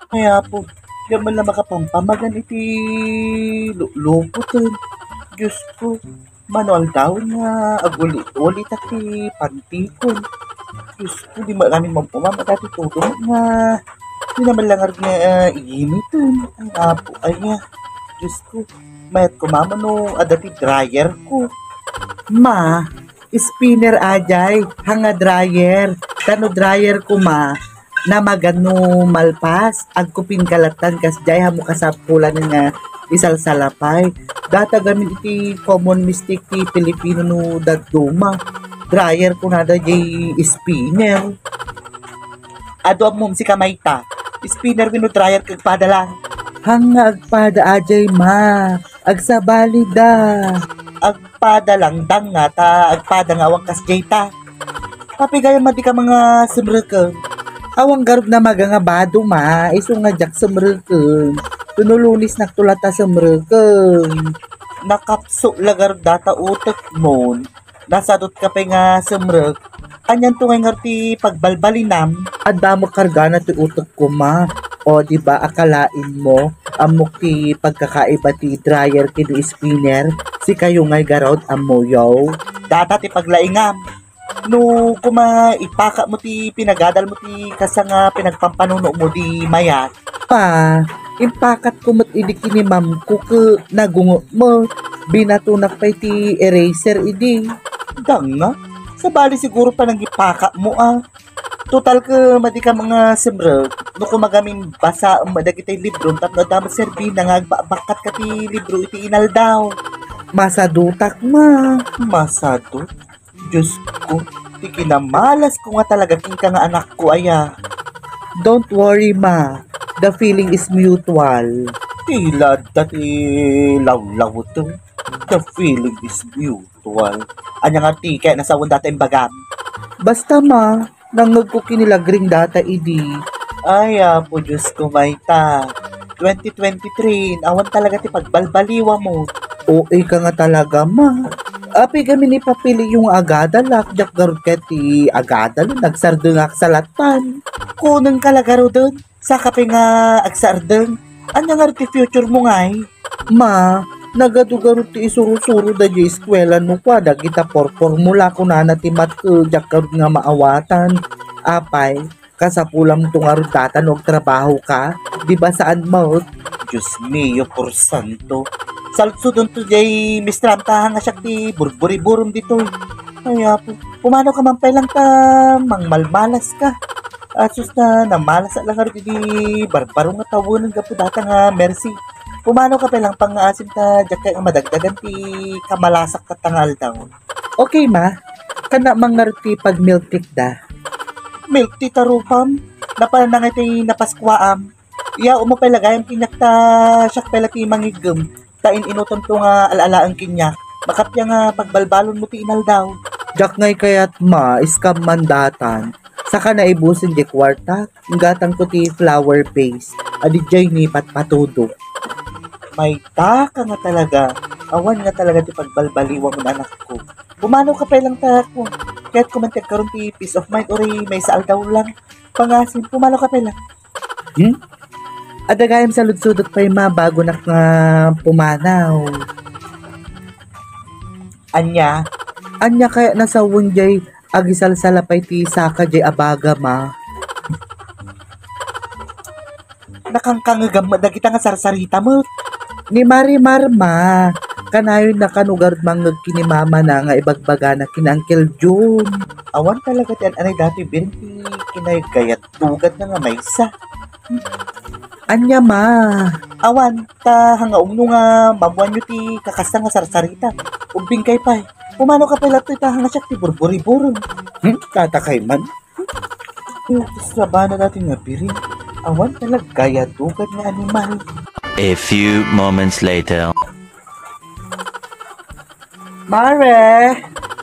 Kaya po, di man lang makapampamagan iti luputin. Diyos ko, manual daw nga agulit-ulit at pantikon. Diyos ko, di marami mampumama dati tutong nga di naman lang nga iinitin. Ay, apo, ay nga. Diyos ko, mayat ko mama no adati dryer ko. Ma, spinner ajay, hanga dryer. Kano dryer ko ma, na magano malpas, agkupin kalatan kas jay hamo kasapulan nga isal salapay. Data gamit iti common mistake ti Pilipino no daduma. Dryer ko nada jay spinner. Ado mo si kamayta. Spinner wino dryer kag padala. Hanga agpada ajay ma, agsabali da. Agpada lang dang nga ta agpada nga awang kas jayta. Papigayan madi ka mga simreke. Awang garog na maga bado ma, iso nga jak sumreken. Tunulunis naktulata sumreken. Nakapso lagar data utek mo. Nasadot ka pa nga simrek. Anyan tungay ngarti pagbalbalinam. Anda mo karga na ti utok ko ma. O di ba akalain mo amok ti pagkakaiba ti dryer kid spinner si kayo ngay garod amoyaw. Data ti paglaingam. No kuma ipaka mo ti pinagadal mo ti kasanga pinagpampanuno mo di mayat. Pa, impakat ko mat idiki ni ma'am ko ke nagungo mo. Binatunak pa ti eraser idi. Dang nga. Sa bali siguro pa nang ipaka mo ah. Total ka madi ka mga simrek. No kumagamin basa madag iti libro tapno damat serbi nangagbabakat ka ti libro iti inal daw. Masadutak ma. Masado. Diyos ko. Ti kinamalas ko nga talaga king nga anak ko aya. Don't worry ma. The feeling is mutual. Tila dati lawlaw to. The feeling is mutual. Anya nga ti kaya nasawon dati bagam. Basta ma, nangag ko kinilagring data idi. Ay, po Diyos ko, Mayta. 2023, awan talaga ti pagbalbaliwa mo. OA ka nga talaga ma. Api kami ni papili yung agadalak, jak garot ka ti agadal, nagsardungak sa latan. Kunang kalagaro doon. Sa kape nga agsardeng. Anya nga ti future mo ngay? Ma, nagadugarot ti isuro-suro da di eskwela no kwa, dagita formula ko na natimat ko, jak garot nga maawatan. Apay, kasapulam tong arudatan og trabaho ka, di ba saan mo? Diyos mio, por santo. Salso doon to jay mistram tahan nga siya ti burburi-burum dito. Kaya po, pumano ka man lang ta, mangmalmalas ka. Asus na namalas at lang rin di barbaro nga tawunan ka po data nga mercy. Pumano ka lang pang asim ta dyak kaya madagdagan ti kamalasak ka tangal daw. Okay ma, kana mangarti pag milk tea da. Milk ti tarupam, napanang iti napaskwaam. Iya umapalagayam kinyak ta siyak pala ti mangigem. Tain inutom to nga alalaan kinyak. Makapya nga pagbalbalon mo ti inal daw. Jak ngay kayat ma, iskam mandatan. Saka na ibusin di kwarta, gatang ko ti flower paste. Adi jay ni patpatudo. May taka nga talaga. Awan nga talaga ti pagbalbaliwa mo na anak ko. Pumano ka pa lang ta ako. Kaya't kumantag karon ti peace of mind ori may saal daw lang. Pangasin, pumano ka pa lang. Adagayam sa ludsudot pa ma bago na nga pumanaw. Anya, Anya kaya nasa wunjay agisal sa lapay ti saka jay abaga ma. nakangkangagam dagita nga sarsarita mo. Ni Marimar ma, kanayon na kanugard mangag kini mama na nga ibagbaga na kina Uncle June. Awan talaga ti anay dati binti kinay gayat tugad na nga may isa. Anya ma, Awan ta hanga umno nga mabuan nyo ti kakasta nga sarsarita. Ubing kay pay. Pumano ka pala ti hanga siya ti burburi-burum. tatakay man. Sa bana natin nga piring. Awan talaga gaya tugad nga animal. A few moments later. Mare!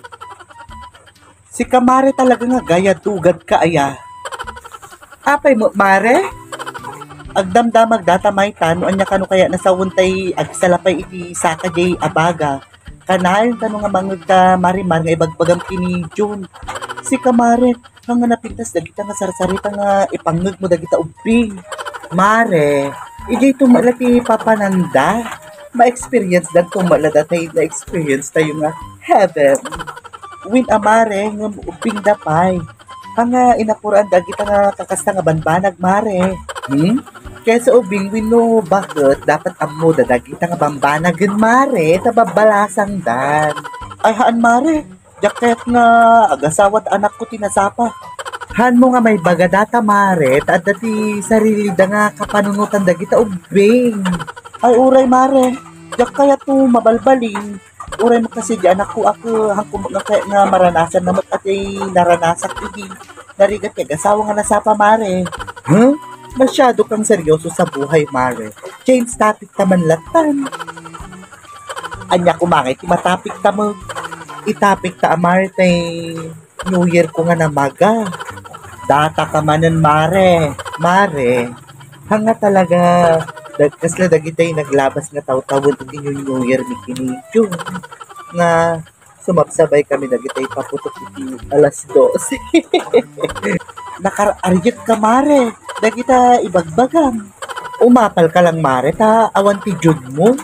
Si Kamare talaga nga gaya tugad ka aya. Apay mo, Mare? Agdamdamag datamay tano anya kano kaya nasawuntay agsalapay iti saka jay abaga. Kanayon tano nga mangod ka Marimar nga ibagbagam kini June. Si Kamare, nga napintas dagita nga sarsarita nga ipangeg mo dagita ubing. Mare, ijay tumala ti papananda. Ma-experience dan tumala datay na experience tayo nga heaven. Win amare ng uping dapay. Ang inapuran dagita nga kakasta nga banbanag mare. Kaya sa ubing wino bakit dapat amo dadagita nga bambanagan mare tababalasang dan. Ay haan mare, jaket nga agasawat anak ko tinasapa. Han mo nga may bagadata mare at dati sarili da nga kapanunutan dagita ubing. Ay uray mare, jak kaya to mabalbalin. Uray mo kasi di anak ko ako hangko nga maranasan namat at ay naranasak idi. Narigat kay gasawa nga nasapa mare. Huh? Masyado kang seryoso sa buhay mare. Change topic taman latan. Anya ko mangay ti matapik ta mo. Itapik ta amare tay New Year ko nga namaga. Data ka manan mare. Mare, hanga talaga kasla dagitay naglabas nga taw-tawon iti New Year ni Kinidyo. Nga sumabsabay kami dagitay paputok iti alas 12. Nakararyat ka mare. Dagita ibagbagang. Umapal ka lang mare ta awan ti jud mo.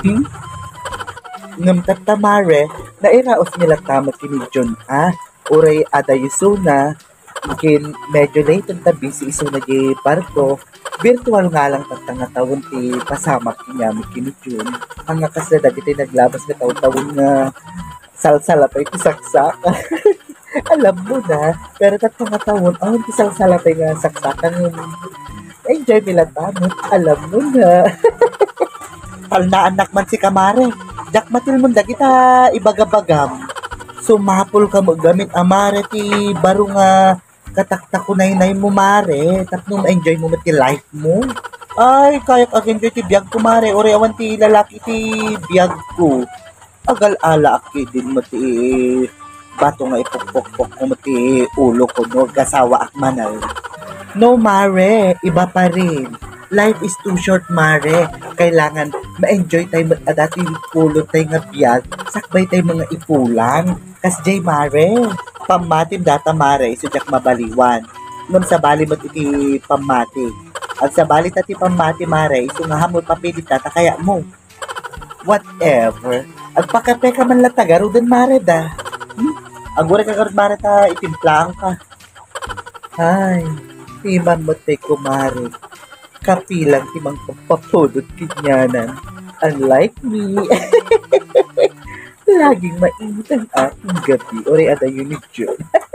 Ngamtat ta mare, nairaos nila tama kinidyon ha. Uray ada yusuna, ikin medyo late ang tabi si iso na di barko. Virtual nga lang tatang nga tawon ti pasamak kinyami kinidyon. Ang nga kasla dagiti naglabas nga taon-tawon nga salsala pa iti saksak. Alam mo na, pero tatang nga tawon, awan ti salsala pa nga saksakan. Enjoy nila tamot, alam mo na. Talnaan nakman si kamare. Jak matil mo dagita ibagabagam. Sumapol ka mo gamit amare ti baro nga katakta ko nay mo mare tapno ma-enjoy mo ti life mo. Ay, kayakag-enjoy ti biyag ko mare. Ore awan ti lalaki ti biyag ko. Agal-ala aki din mo ti bato nga ipukpok mo ti ulo ko no gasawa ak manal. No mare, iba pa rin. Life is too short mare. Kailangan ma-enjoy tayo dati pulot tayo nga biyag. Sakbay tayo mga ipulan. Kas jay mare. Pamatim data mare isudyak mabaliwan. Ngam sa bali mo iti pamati. At sa bali tati pamati mare iso nga hamot papilit tata kaya mo. Whatever. Agpakape ka man latagaro din mare da. Agure ka karot mare ta itimplang ka. Ay, timan mo tayo kumare. Kapilang timang pagpapudot kinyanan. Unlike me. Laging mainit ang aking gabi. Ore ada unit yun.